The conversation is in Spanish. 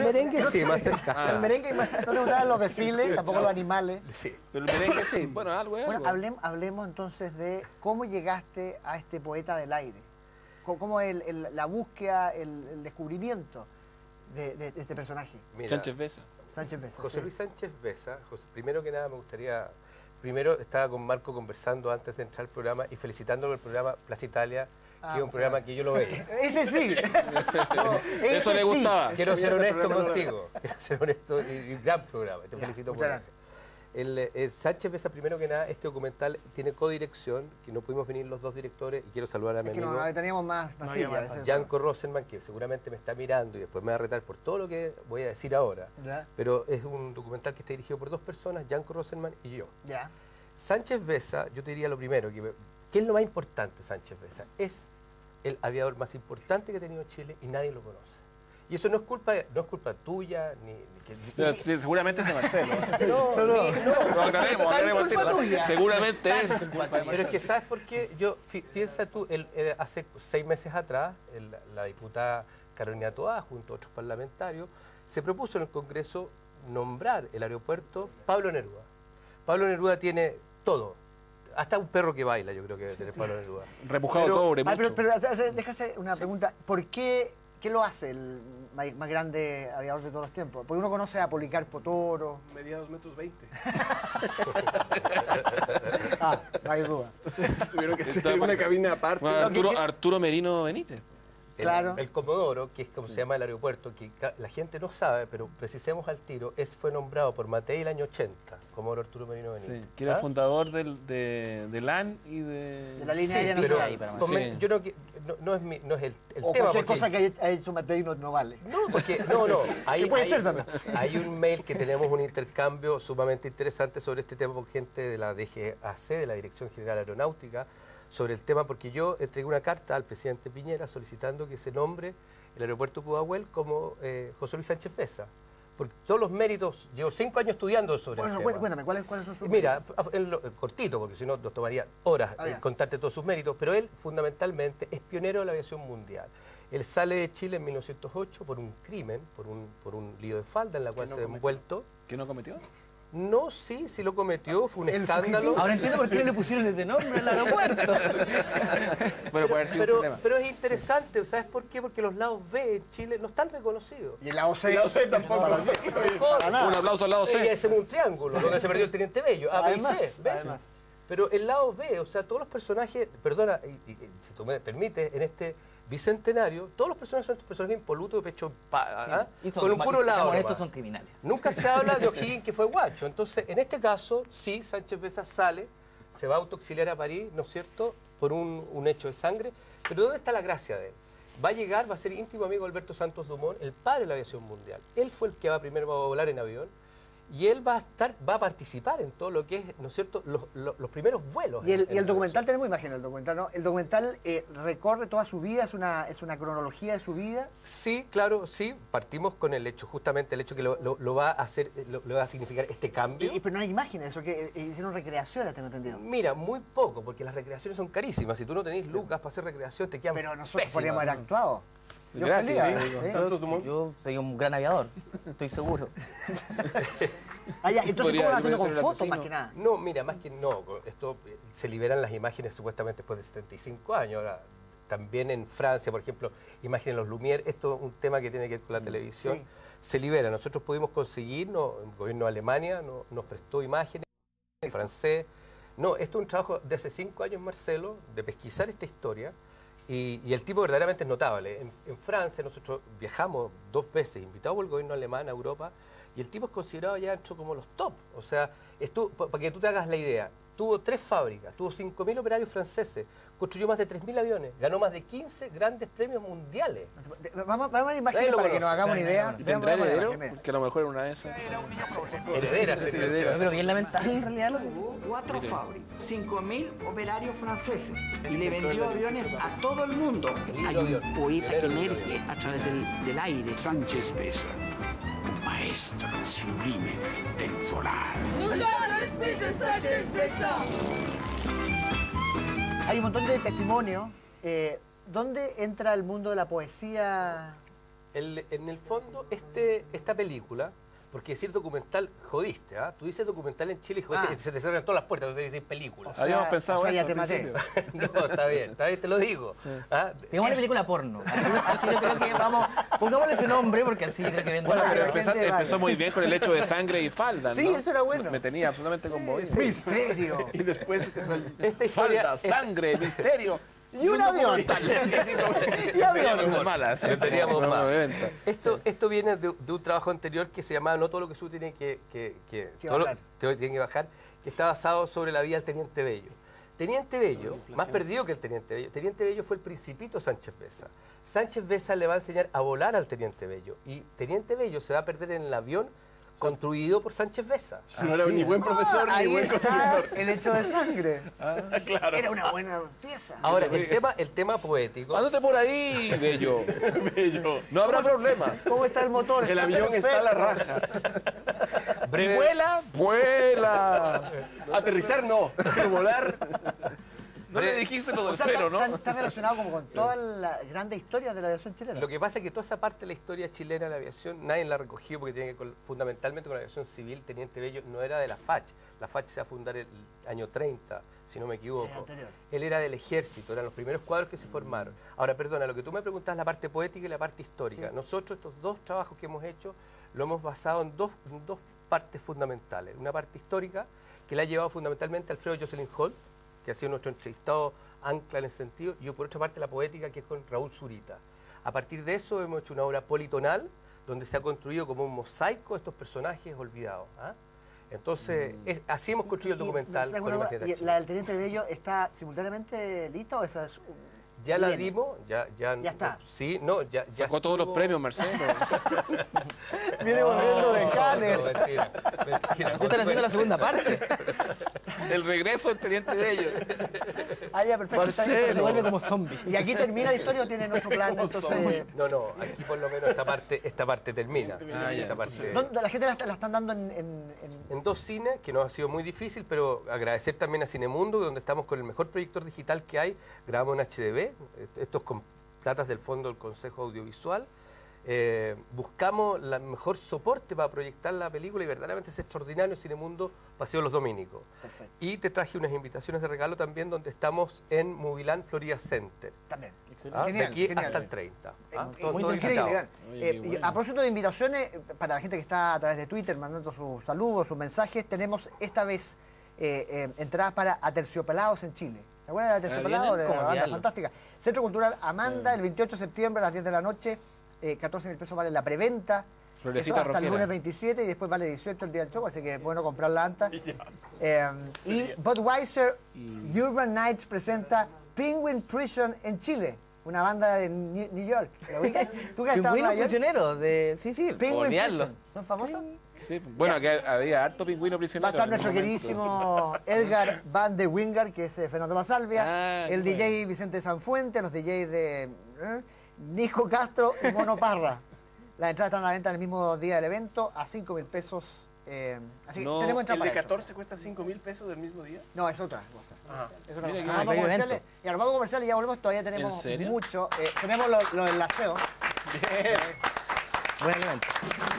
merengue sí, más cerca. El merengue no le gustaban los desfiles, tampoco los animales. Sí. Pero el merengue sí, bueno, algo es Bueno, algo. hablemos entonces de cómo llegaste a este poeta del aire. ¿Cómo la búsqueda, el descubrimiento de este personaje? Mira, Sánchez Besa. Sánchez Besa. José sí. Luis Sánchez Besa, primero que nada me gustaría, primero estaba con Marco conversando antes de entrar al programa y felicitándolo por el programa Plaza Italia, que es un programa que yo lo veía. Ese sí. Eso le gustaba. Quiero ser honesto contigo, quiero ser honesto y gran programa, te felicito por muchas eso. Sánchez Besa, primero que nada, este documental tiene codirección, que no pudimos venir los dos directores, y quiero saludar a mi Es que amigo no teníamos más sillas. Janko Rosenman, que seguramente me está mirando y después me va a retar por todo lo que voy a decir ahora. Ya. Pero es un documental que está dirigido por dos personas, Janko Rosenman y yo. Ya. Sánchez Besa, yo te diría lo primero, ¿qué es lo más importante? Sánchez Besa es el aviador más importante que ha tenido Chile y nadie lo conoce. Y eso no es culpa tuya, Sí, seguramente es de Marcelo. No, Lo aclaremos el tema. tuya. Seguramente es. Pero es que, ¿sabes por qué? Piensa tú, hace 6 meses atrás, la diputada Carolina Toá, junto a otros parlamentarios, se propuso en el Congreso nombrar el aeropuerto Pablo Neruda. Pablo Neruda tiene todo, hasta un perro que baila, yo creo que debe tener Pablo Neruda. Repujado cobre, mucho. Pero déjase una pregunta. ¿Por qué lo hace el más grande aviador de todos los tiempos? Porque uno conoce a Policarpo Toro. Medía 2,20 metros. No hay duda. Entonces tuvieron que hacer una cabina aparte. Bueno, Arturo Merino Benítez. Claro. El Comodoro, que es como se llama el aeropuerto, que la gente no sabe, pero precisemos al tiro, fue nombrado por Matei el año 80, Comodoro Arturo Merino Benítez. Sí, que era fundador de LAN y De la línea Sí, aérea pero nacional. Para más. Sí. yo no es el O tema. cualquier porque- cosa que haya hecho Matei no vale. No, porque ¿Qué puede ser también? hay un mail que tenemos un intercambio sumamente interesante sobre este tema con gente de la DGAC, de la Dirección General Aeronáutica, sobre el tema, porque yo entregué una carta al presidente Piñera solicitando que se nombre el aeropuerto Pudahuel como José Luis Sánchez Besa, porque todos los méritos, llevo 5 años estudiando sobre Bueno, el tema. cuéntame, ¿cuáles son sus Mira, cortito, porque si no nos tomaría horas ya. contarte todos sus méritos, pero él fundamentalmente es pionero de la aviación mundial. Él sale de Chile en 1908 por un crimen, por un lío de falda en la cual se ve envuelto. ¿Qué no cometió? No, sí lo cometió, fue un escándalo. Ahora entiendo por qué le pusieron ese nombre al aeropuerto. Bueno, puede haber sido un problema. Pero es interesante, ¿sabes por qué? Porque los lados B en Chile no están reconocidos. Y el AOC tampoco. Mejor. Un aplauso al lado Y C. ese es un triángulo, donde se perdió el Teniente Bello, A, B y C. ¿ves? Además. Pero el lado B, o sea, todos los personajes, perdona, y si tú me permites, en este bicentenario, todos los personajes son estos personajes impolutos de pecho Y son- con un puro lado. estos nomás. son criminales. Nunca se habla de O'Higgins que fue guacho. Entonces, en este caso, sí, Sánchez Besa sale, se va a autoexiliar a París, ¿no es cierto?, por un hecho de sangre. Pero ¿dónde está la gracia de él? Va a llegar, va a ser íntimo amigo de Alberto Santos Dumont, el padre de la aviación mundial. Él fue el que primero va a volar en avión. Y él va a participar en todo lo que es, ¿no es cierto?, los primeros vuelos. Y en el la documental, aviación. tenemos imagen del documental, ¿no? El documental recorre toda su vida, es una cronología de su vida. Sí, claro, sí. Partimos con el hecho, justamente el hecho que lo va a hacer, lo va a significar este cambio. Pero no hay imágenes, eso que hicieron recreaciones, tengo entendido. Mira, muy poco, porque las recreaciones son carísimas. Si tú no tenés lucas para hacer recreación, te quedan Pero nosotros pésimas. podríamos haber actuado. Yo Gratis, feliz, sí. ¿eh? Santos Dumont. Yo soy un gran aviador, estoy seguro. Ah, ya, entonces, Podría- ¿cómo lo hacen podría con ser el fotos asesino. más que nada? No, mira, más que no, esto se liberan las imágenes supuestamente después de 75 años. Ahora, también en Francia, por ejemplo, imágenes de los Lumière, esto es un tema que tiene que ver con la televisión, Sí. se libera. Nosotros pudimos conseguir, el gobierno de Alemania nos prestó imágenes, en francés. No, esto es un trabajo de hace 5 años, Marcelo, de pesquisar esta historia. Y el tipo verdaderamente es notable. En Francia nosotros viajamos 2 veces, invitados por el gobierno alemán a Europa, y el tipo es considerado ya dentro como los top. O sea, para que tú te hagas la idea, tuvo 3 fábricas, tuvo 5.000 operarios franceses, construyó más de 3.000 aviones, ganó más de 15 grandes premios mundiales. Vamos a la imagen Nadie lo para que conoce. nos hagamos una idea. ¿Y tendrá Veamos la heredero? imagen, mira. Porque a lo mejor era una de esas. Heredera. Pero bien lamentable en realidad. Tuvo 4 fábricas, 5.000 operarios franceses y le vendió aviones a todo el mundo. Hay un Poeta que emerge a través del aire. Sánchez Besa, un maestro sublime del volar. Hay un montón de testimonios. ¿Dónde entra el mundo de la poesía en el fondo, esta película, porque decir documental, jodiste, ¿ah? Tú dices documental en Chile y jodiste, se te cierran todas las puertas, tú te dices películas. Habíamos pensado o sea, eso ya al te maté. principio. No, está bien, te lo digo. ¿Ah? Digámosle película porno. Así yo creo que vamos. Pongámosle ese nombre porque así creo que vende Bueno, más. pero gente empezó vale. muy bien con el hecho de sangre y falda, ¿no? Sí, eso era bueno. Me tenía absolutamente conmovido. Misterio. Y después Esta historia... Falda, sangre, misterio. Y un avión. Y aviones. Mala, sí. Lo teníamos No, más. no, evento. Esto viene de un trabajo anterior que se llamaba No todo lo que sube tiene que bajar. tiene que bajar, que está basado sobre la vida del Teniente Bello. Teniente Bello, más perdido que el Teniente Bello fue el Principito Sánchez Besa. Sánchez Besa le va a enseñar a volar al Teniente Bello y Teniente Bello se va a perder en el avión construido por Sánchez Besa. no era ni buen profesor ni Ahí buen está constructor. el hecho de sangre. Claro. Era una buena pieza. Ahora, el tema poético... Ándate por ahí, bello. Bello. No habrá problemas. ¿Cómo está el motor? El avión está a la raja. ¿Y vuela? ¡Vuela! Aterrizar no, pero volar. No le dijiste lo del O sea, freno, ¿no? está relacionado como con toda la grande historia de la aviación chilena. Lo que pasa es que toda esa parte de la historia chilena de la aviación, nadie la recogió porque tiene que ver fundamentalmente con la aviación civil. Teniente Bello no era de la FACH. La FACH se va a fundar el año 30, si no me equivoco. El anterior. Él era del ejército, eran los primeros cuadros que se formaron. Ahora, perdona, lo que tú me preguntas es la parte poética y la parte histórica. Sí. Nosotros estos dos trabajos que hemos hecho lo hemos basado en dos partes fundamentales. Una parte histórica que la ha llevado fundamentalmente Alfredo Jocelyn Holt, que ha sido nuestro entrevistado ancla en ese sentido, y por otra parte la poética, que es con Raúl Zurita. A partir de eso hemos hecho una obra politonal, donde se ha construido como un mosaico estos personajes olvidados. ¿Ah? Entonces, así hemos construido el documental con imágenes de ¿Y archivo. la del Teniente Bello está simultáneamente lista o esa es Ya la viene? dimos, ya está. Sí, no, ya Sacó todos los estuvo- premios, Marcelo. Viene volviendo de Cannes. No, mentira, mentira. ¿Ya están haciendo la segunda parte? El regreso del teniente de ellos. Ah, ya, perfecto. está bien, Se perfecto. vuelve como zombie. Y aquí termina la historia o tienen otro plan, entonces... No, aquí por lo menos esta parte termina. Ah, ya, Esta parte- ¿Dónde la gente la están dando en En dos cines, que nos ha sido muy difícil, pero agradecer también a Cinemundo, donde estamos con el mejor proyector digital que hay, grabamos en HDB, estos con platas del fondo del Consejo Audiovisual. Buscamos el mejor soporte para proyectar la película y verdaderamente es extraordinario Cinemundo Paseo Los Dominicos. Perfecto. Y te traje unas invitaciones de regalo también, donde estamos en Moviland Florida Center. También. ¿Ah? Genial, de aquí genial. hasta el 30. ¿Ah? Muy Todo increíble. invitado. Oye, qué Y bueno. a propósito de invitaciones, para la gente que está a través de Twitter mandando sus saludos, sus mensajes, tenemos esta vez entradas para Aterciopelados en Chile. ¿Se acuerdan de Aterciopelados? ¿vienen? La ¿Cómo banda olvidarlo? fantástica. Centro Cultural Amanda, el 28 de septiembre a las 10 de la noche. 14.000 pesos vale la preventa. Florecita Eso hasta el rockera. lunes 27 y después vale 18 el día del show, así que es bueno comprarla antes. Y Budweiser Urban Nights presenta Penguin Prison en Chile, una banda de New York. ¿La ubicas? ¿Tú que has estado en Pingüinos Nueva York? prisioneros de... Sí, sí, Penguin olvidarlos. Prison. ¿Son famosos? Sí, bueno, que había harto pingüino Va a prisionero. estar en nuestro un momento. queridísimo Edgar Van de Wingard, que es Fernando Basalvia, Ah, el qué DJ Vicente Sanfuente, los DJs de Nico Castro y Mono Parra. Las entradas están a la venta el mismo día del evento a 5.000 pesos. Así que No, tenemos ¿El entradas de para eso. 14 cuesta 5.000 pesos del mismo día? No, es otra cosa. Ajá. Es otra Mira cosa. que Vamos a buen comerciales. evento. Y ahora vamos a comerciales y ya volvemos. Todavía tenemos ¿En serio? mucho. Tenemos lo del aseo. Buen alimento.